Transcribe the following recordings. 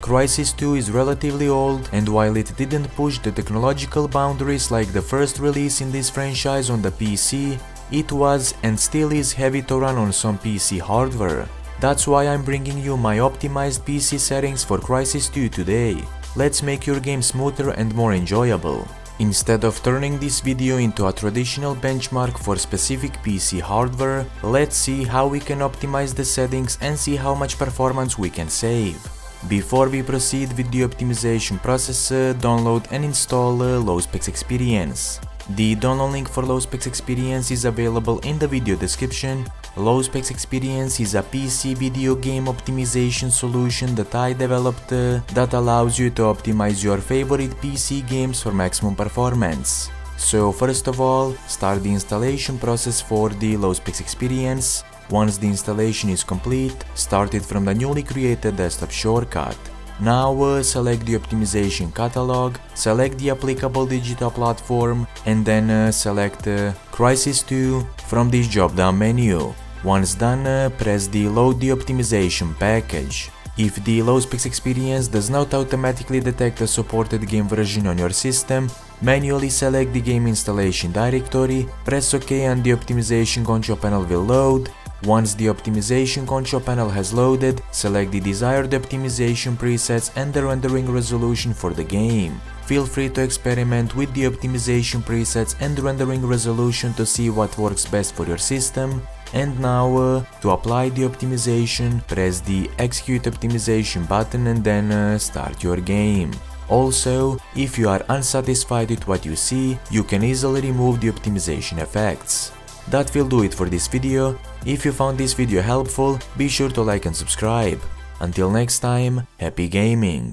Crysis 2 is relatively old, and while it didn't push the technological boundaries like the first release in this franchise on the PC, it was and still is heavy to run on some PC hardware. That's why I'm bringing you my optimized PC settings for Crysis 2 today. Let's make your game smoother and more enjoyable. Instead of turning this video into a traditional benchmark for specific PC hardware, let's see how we can optimize the settings and see how much performance we can save. Before we proceed with the optimization process, download and install Low-Specs Experience. The download link for Low-Specs Experience is available in the video description. Low-Specs Experience is a PC video game optimization solution that I developed that allows you to optimize your favorite PC games for maximum performance. So first of all, start the installation process for the Low-Specs Experience. Once the installation is complete, start it from the newly created desktop shortcut. Now select the optimization catalog, select the applicable digital platform, and then select Crysis 2 from this drop-down menu. Once done, press the Load the optimization package. If the Low-Specs Experience does not automatically detect a supported game version on your system, manually select the game installation directory, press OK and the optimization control panel will load. Once the optimization control panel has loaded, select the desired optimization presets and the rendering resolution for the game. Feel free to experiment with the optimization presets and rendering resolution to see what works best for your system. And now, to apply the optimization, press the Execute Optimization button and then start your game. Also, if you are unsatisfied with what you see, you can easily remove the optimization effects. That will do it for this video. If you found this video helpful, be sure to like and subscribe. Until next time, happy gaming!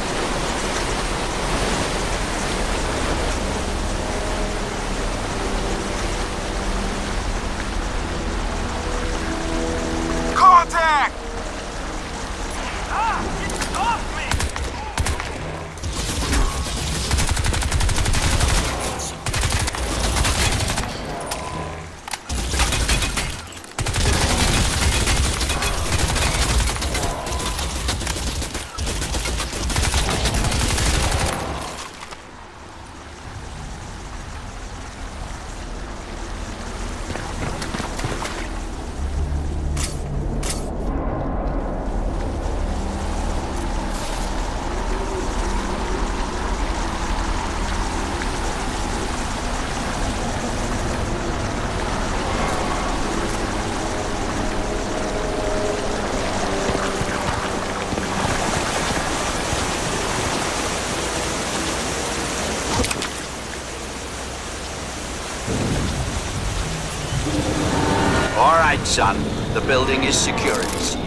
Contact! Get off me! All right, son. The building is secure.